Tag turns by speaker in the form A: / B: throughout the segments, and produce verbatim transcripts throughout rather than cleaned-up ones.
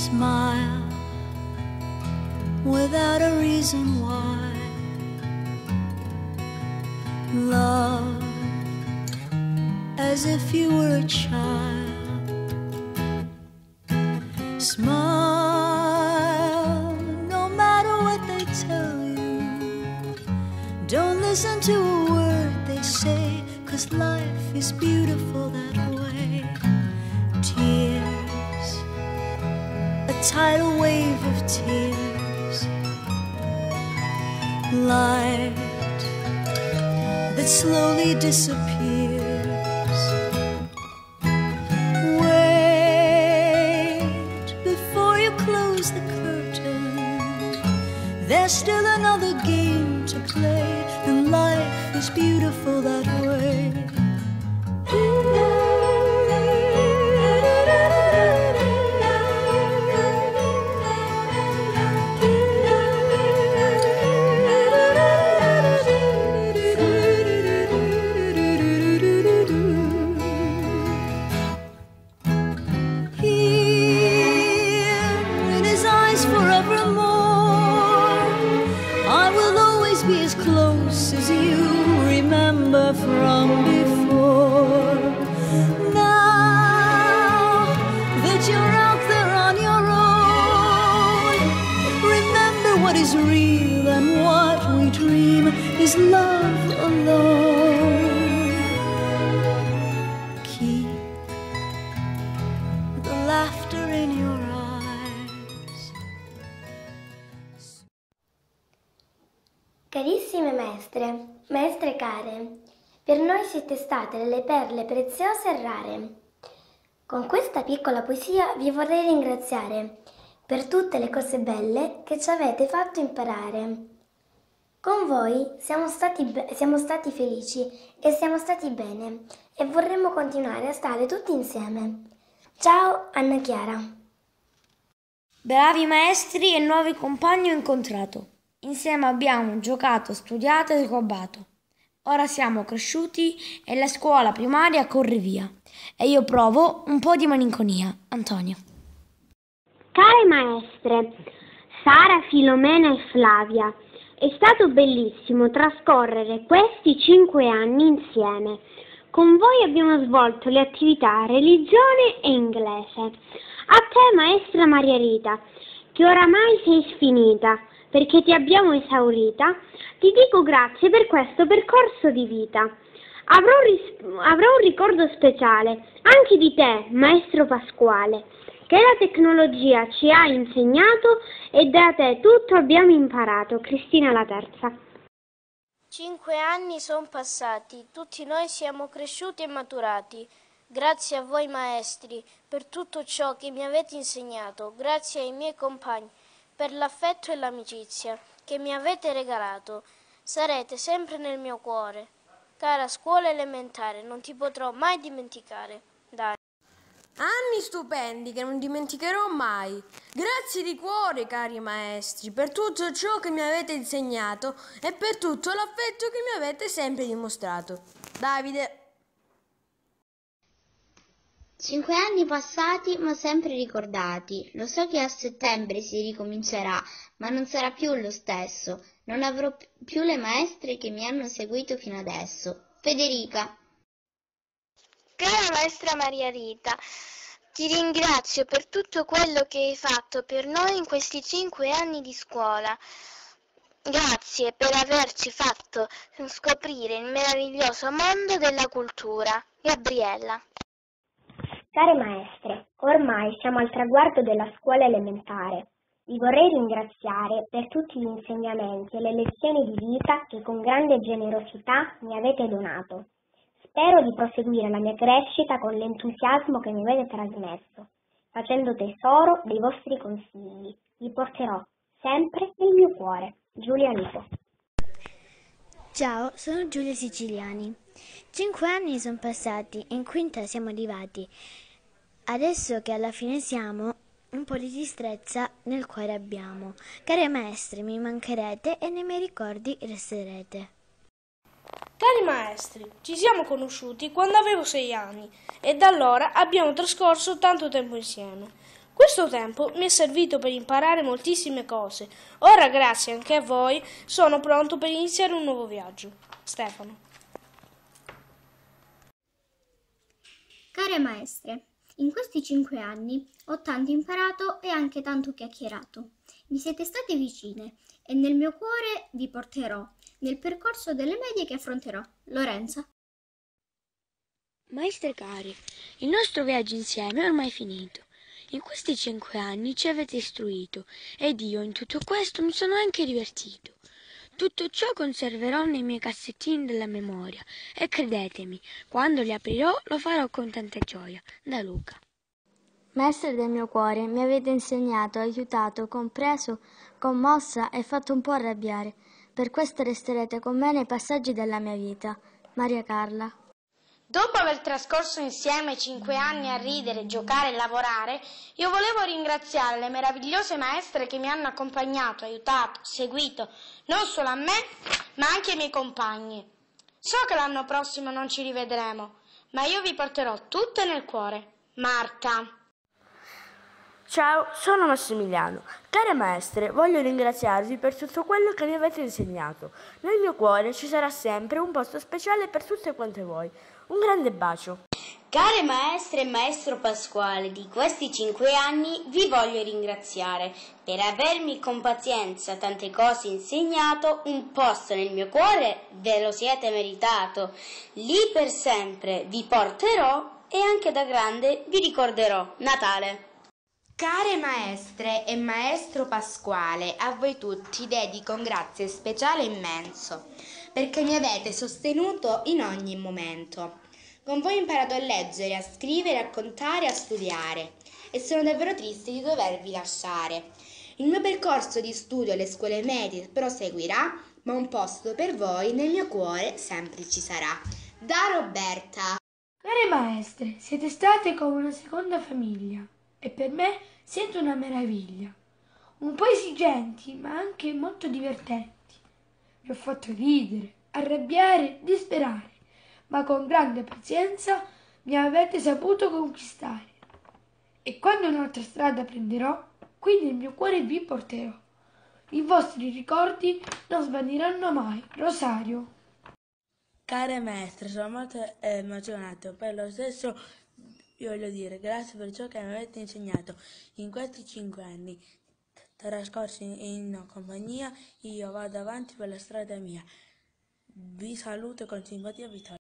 A: Smile without a reason why. Love as if you were a child. Smile no matter what they tell you. Don't listen to a word they say, 'cause life is beautiful that way. Tears, a tidal wave of tears. Light that slowly disappears. Wait before you close the curtain. There's still another game to play, and life is beautiful that way. From before. Now that you're out there on your own, remember what is real and what we dream is love alone. Keep the laughter in your eyes.
B: Carissime maestre, maestre care, per noi siete state delle perle preziose e rare. Con questa piccola poesia vi vorrei ringraziare per tutte le cose belle che ci avete fatto imparare. Con voi siamo stati, be- siamo stati felici e siamo stati bene e vorremmo continuare a stare tutti insieme. Ciao Anna Chiara.
C: Bravi maestri e nuovi compagni ho incontrato. Insieme abbiamo giocato, studiato e rubato. Ora siamo cresciuti e la scuola primaria corre via e io provo un po' di malinconia. Antonio.
D: Care maestre, Sara, Filomena e Flavia, è stato bellissimo trascorrere questi cinque anni insieme. Con voi abbiamo svolto le attività religione e inglese. A te maestra Maria Rita, che oramai sei sfinita perché ti abbiamo esaurita, ti dico grazie per questo percorso di vita. Avrò, ris- avrò un ricordo speciale anche di te, maestro Pasquale, che la tecnologia ci ha insegnato e da te tutto abbiamo imparato. Cristina la terza.
E: Cinque anni sono passati, tutti noi siamo cresciuti e maturati. Grazie a voi maestri per tutto ciò che mi avete insegnato, grazie ai miei compagni per l'affetto e l'amicizia che mi avete regalato. Sarete sempre nel mio cuore. Cara scuola elementare, non ti potrò mai dimenticare. Dai.
C: Anni stupendi che non dimenticherò mai. Grazie di cuore, cari maestri, per tutto ciò che mi avete insegnato e per tutto l'affetto che mi avete sempre dimostrato. Davide.
F: Cinque anni passati ma sempre ricordati. Lo so che a settembre si ricomincerà, ma non sarà più lo stesso. Non avrò più le maestre che mi hanno seguito fino adesso. Federica.
E: Cara maestra Maria Rita, ti ringrazio per tutto quello che hai fatto per noi in questi cinque anni di scuola. Grazie per averci fatto scoprire il meraviglioso mondo della cultura. Gabriella.
B: Care maestre, ormai siamo al traguardo della scuola elementare. Vi vorrei ringraziare per tutti gli insegnamenti e le lezioni di vita che con grande generosità mi avete donato. Spero di proseguire la mia crescita con l'entusiasmo che mi avete trasmesso, facendo tesoro dei vostri consigli. Li porterò sempre nel mio cuore. Giulia Lipo.
G: Ciao, sono Giulia Siciliani. Cinque anni sono passati, in quinta siamo arrivati. Adesso che alla fine siamo, un po' di tristezza nel cuore abbiamo. Care maestre, mi mancherete e nei miei ricordi resterete.
H: Cari maestri, ci siamo conosciuti quando avevo sei anni e da allora abbiamo trascorso tanto tempo insieme. Questo tempo mi è servito per imparare moltissime cose. Ora, grazie anche a voi, sono pronto per iniziare un nuovo viaggio. Stefano.
B: Care maestre, in questi cinque anni ho tanto imparato e anche tanto chiacchierato. Mi siete state vicine e nel mio cuore vi porterò nel percorso delle medie che affronterò. Lorenza.
C: Maestre care, il nostro viaggio insieme è ormai finito. In questi cinque anni ci avete istruito ed io in tutto questo mi sono anche divertito. Tutto ciò conserverò nei miei cassettini della memoria e credetemi, quando li aprirò lo farò con tanta gioia. Da Luca.
G: Maestre del mio cuore, mi avete insegnato, aiutato, compreso, commossa e fatto un po' arrabbiare. Per questo resterete con me nei passaggi della mia vita. Maria Carla.
I: Dopo aver trascorso insieme cinque anni a ridere, giocare e lavorare, io volevo ringraziare le meravigliose maestre che mi hanno accompagnato, aiutato, seguito, non solo a me, ma anche ai miei compagni. So che l'anno prossimo non ci rivedremo, ma io vi porterò tutte nel cuore. Marta.
J: Ciao, sono Massimiliano. Care maestre, voglio ringraziarvi per tutto quello che mi avete insegnato. Nel mio cuore ci sarà sempre un posto speciale per tutte quante voi. Un grande bacio.
K: Care maestre e maestro Pasquale, di questi cinque anni vi voglio ringraziare per avermi con pazienza tante cose insegnato. Un posto nel mio cuore ve lo siete meritato. Lì per sempre vi porterò e anche da grande vi ricorderò. Natale.
L: Care maestre e maestro Pasquale, a voi tutti dedico un grazie speciale immenso, perché mi avete sostenuto in ogni momento. Con voi ho imparato a leggere, a scrivere, a contare, a studiare e sono davvero triste di dovervi lasciare. Il mio percorso di studio alle scuole medie proseguirà, ma un posto per voi nel mio cuore sempre ci sarà. Da Roberta.
M: Care maestre, siete state come una seconda famiglia e per me siete una meraviglia. Un po' esigenti, ma anche molto divertenti. Vi ho fatto ridere, arrabbiare, disperare, ma con grande pazienza mi avete saputo conquistare. E quando un'altra strada prenderò, qui nel mio cuore vi porterò. I vostri ricordi non svaniranno mai. Rosario.
J: Care maestre, sono molto emozionato. Per lo stesso vi voglio dire grazie per ciò che mi avete insegnato in questi cinque anni trascorsi in, in compagnia. Io vado avanti per la strada mia. Vi saluto con simpatia, Vittoria.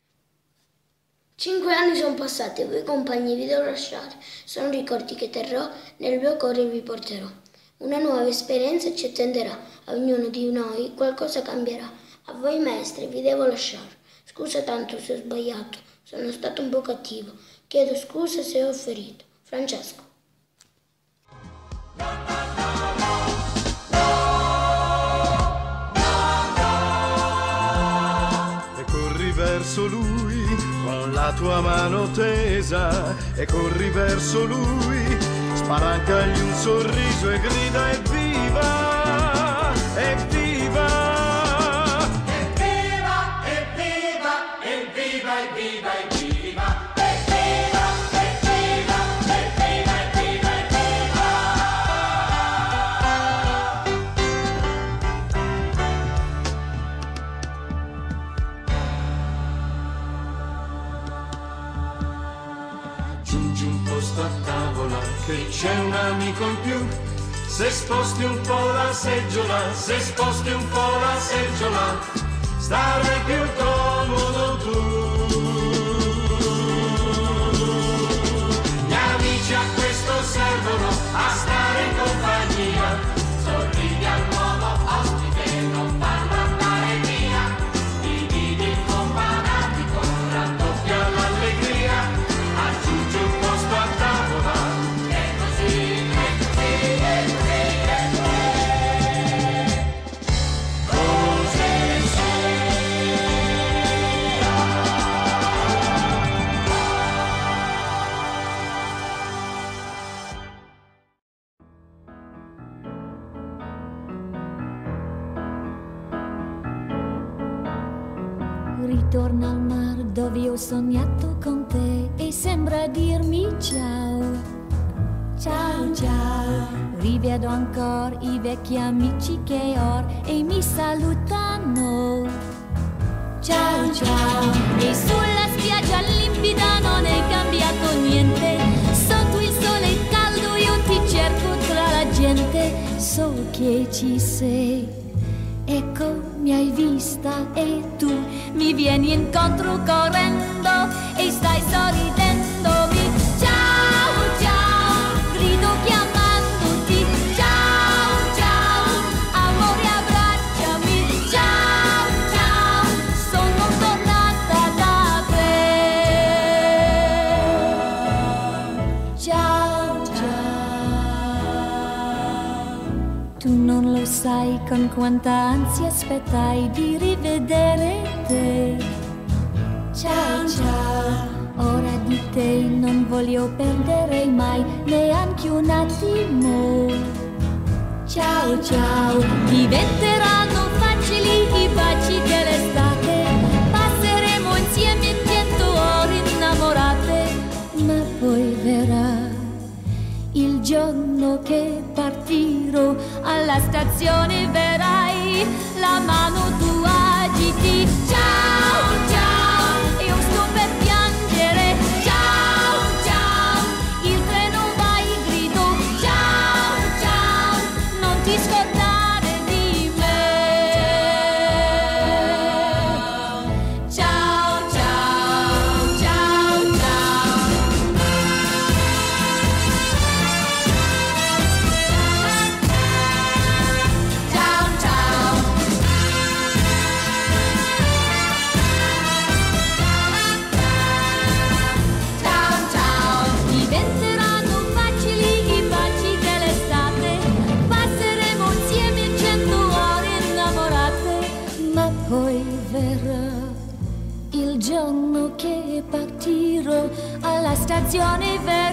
N: Cinque anni sono passati e voi compagni vi devo lasciare. Sono ricordi che terrò, nel mio cuore vi porterò. Una nuova esperienza ci attenderà, a ognuno di noi qualcosa cambierà. A voi maestri vi devo lasciare. Scusa tanto se ho sbagliato, sono stato un po' cattivo. Chiedo scusa se ho ferito. Francesco.
O: E corri verso lui con la tua mano tesa, e corri verso lui, spalancagli un sorriso e grida evviva, evviva, evviva, evviva, evviva, evviva, evviva. A tavola che c'è un amico in più, se sposti un po' la seggiola, se sposti un po' la seggiola, starai più comodo tu. Gli amici a questo servono, a stare in compagnia, sorridi al nuovo ospite, non farlo andare via, dividi il companatico, raddoppia l'allegria, aggiungi un posto a tavola, e così, e così, e così, e così, così
A: Ritorna al mar dove ho sognato con te e sembra dirmi ciao. Ciao ciao, rivedo ancora i vecchi amici che or e mi salutano. Ciao ciao, e sulla spiaggia limpida non è cambiato niente. Sotto il sole caldo io ti cerco tra la gente. So che ci sei, ecco mi hai vista e tu mi vieni incontro correndo e stai sorridendomi. Ciao ciao, grido chiamandoti. Ciao ciao, amore abbracciami. Ciao ciao, sono tornata da te. Ciao ciao, tu non lo sai con quanta ansia aspettai di rivedere te. Ciao ciao, ora di te non voglio perdere mai neanche un attimo. Ciao ciao, diventeranno facili i baci dell'estate. Passeremo insieme cento ore innamorate. Ma poi verrà il giorno che partirò, alla stazione verrai, la mano tu agiti. Ciao ciao, io sto per piangere. Ciao ciao, il treno va e grido. Ciao ciao, non ti scordare di me. Ciao ciao, ciao ciao. Ciao ciao. Ciao ciao, diventeranno facili i baci dell'estate. Passeremo insieme cento ore innamorate. Ma poi verrà il giorno che partirò, alla stazione verrà.